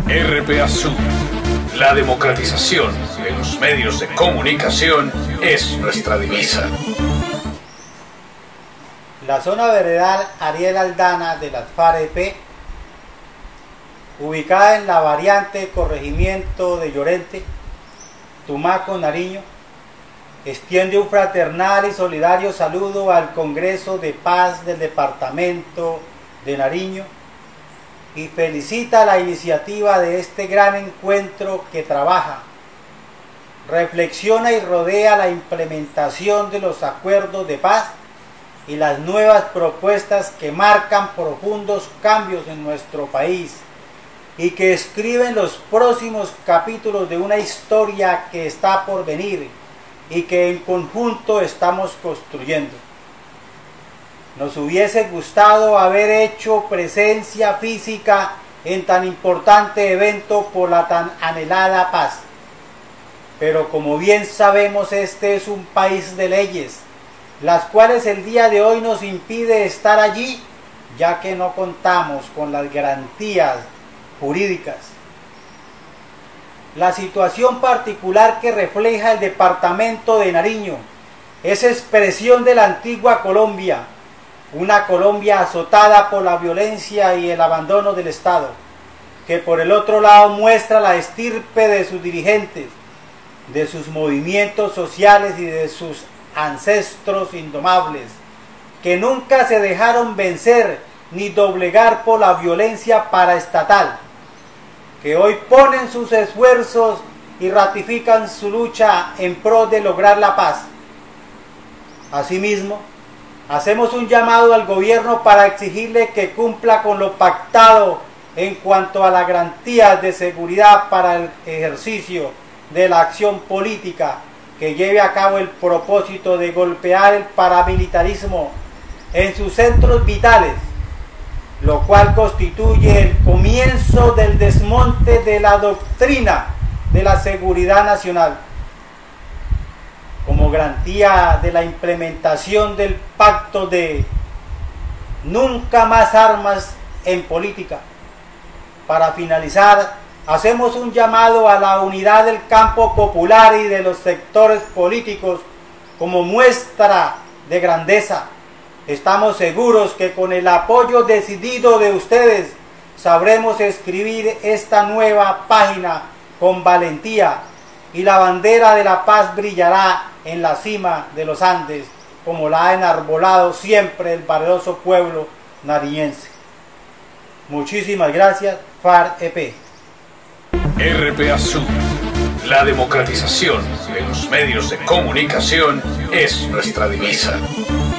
RPA Sur, la democratización de los medios de comunicación es nuestra divisa. La zona veredal Ariel Aldana de las FARC-EP, ubicada en la variante corregimiento de Llorente, Tumaco, Nariño, extiende un fraternal y solidario saludo al Congreso de Paz del Departamento de Nariño y felicita la iniciativa de este gran encuentro que trabaja, reflexiona y rodea la implementación de los acuerdos de paz y las nuevas propuestas que marcan profundos cambios en nuestro país y que escriben los próximos capítulos de una historia que está por venir y que en conjunto estamos construyendo. Nos hubiese gustado haber hecho presencia física en tan importante evento por la tan anhelada paz. Pero como bien sabemos, este es un país de leyes, las cuales el día de hoy nos impide estar allí, ya que no contamos con las garantías jurídicas. La situación particular que refleja el departamento de Nariño es expresión de la antigua Colombia, una Colombia azotada por la violencia y el abandono del Estado, que por el otro lado muestra la estirpe de sus dirigentes, de sus movimientos sociales y de sus ancestros indomables, que nunca se dejaron vencer ni doblegar por la violencia paraestatal, que hoy ponen sus esfuerzos y ratifican su lucha en pro de lograr la paz. Asimismo, hacemos un llamado al gobierno para exigirle que cumpla con lo pactado en cuanto a las garantías de seguridad para el ejercicio de la acción política que lleve a cabo el propósito de golpear el paramilitarismo en sus centros vitales, lo cual constituye el comienzo del desmonte de la doctrina de la seguridad nacional. Como garantía de la implementación del pacto de nunca más armas en política. Para finalizar, hacemos un llamado a la unidad del campo popular y de los sectores políticos como muestra de grandeza. Estamos seguros que con el apoyo decidido de ustedes sabremos escribir esta nueva página con valentía y la bandera de la paz brillará en la cima de los Andes, como la ha enarbolado siempre el valeroso pueblo nariñense. Muchísimas gracias, FARC-EP. RPA Sur, la democratización de los medios de comunicación es nuestra divisa.